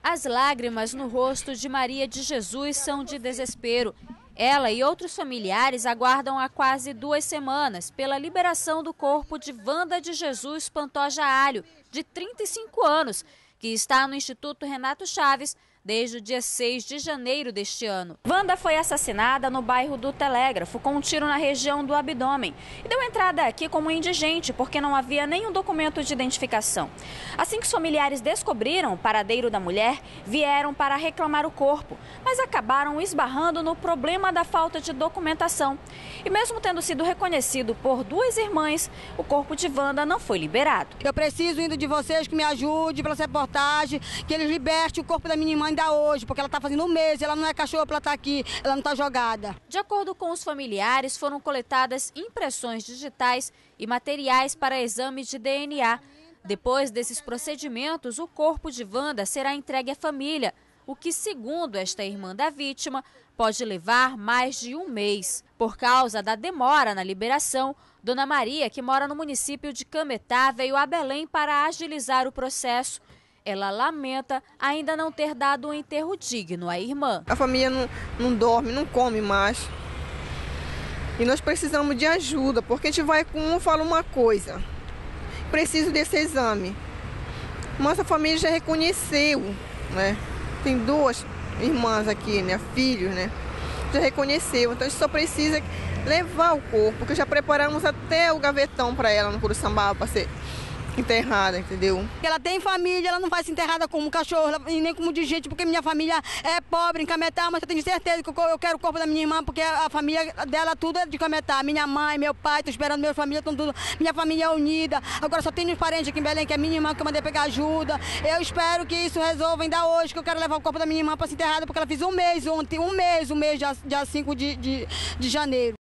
As lágrimas no rosto de Maria de Jesus são de desespero. Ela e outros familiares aguardam há quase 2 semanas pela liberação do corpo de Wanda de Jesus Pantoja Alho, de 35 anos, que está no Instituto Renato Chaves desde o dia 6 de janeiro deste ano. Wanda foi assassinada no bairro do Telégrafo com um tiro na região do abdômen e deu entrada aqui como indigente porque não havia nenhum documento de identificação. Assim que os familiares descobriram o paradeiro da mulher, vieram para reclamar o corpo, mas acabaram esbarrando no problema da falta de documentação. E mesmo tendo sido reconhecido por 2 irmãs, o corpo de Wanda não foi liberado. Eu preciso indo de vocês que me ajude pela reportagem, que eles libertem o corpo da minha irmã ainda hoje, porque ela está fazendo 1 mês, ela não é cachorro para estar aqui, ela não está jogada. De acordo com os familiares, foram coletadas impressões digitais e materiais para exame de DNA. Depois desses procedimentos, o corpo de Wanda será entregue à família, o que, segundo esta irmã da vítima, pode levar mais de 1 mês. Por causa da demora na liberação, Dona Maria, que mora no município de Cametá, veio a Belém para agilizar o processo. Ela lamenta ainda não ter dado um enterro digno à irmã. A família não dorme, não come mais. E nós precisamos de ajuda, porque a gente vai com um, fala uma coisa. Preciso desse exame. Nossa família já reconheceu, né? Tem 2 irmãs aqui, né? Filhos, né? Já reconheceu. Então a gente só precisa levar o corpo, porque já preparamos até o gavetão para ela no Curuçambá para ser enterrada, entendeu? Ela tem família, ela não vai ser enterrada como um cachorro e nem como de gente, porque minha família é pobre em Cametá, mas eu tenho certeza que eu quero o corpo da minha irmã, porque a família dela tudo é de Cametá. Minha mãe, meu pai, tô esperando minha família, estão tudo. Minha família é unida. Agora só tenho uns parentes aqui em Belém, que é minha irmã, que eu mandei pegar ajuda. Eu espero que isso resolva ainda hoje, que eu quero levar o corpo da minha irmã para ser enterrada, porque ela fez 1 mês ontem, 1 mês, dia 5 de janeiro.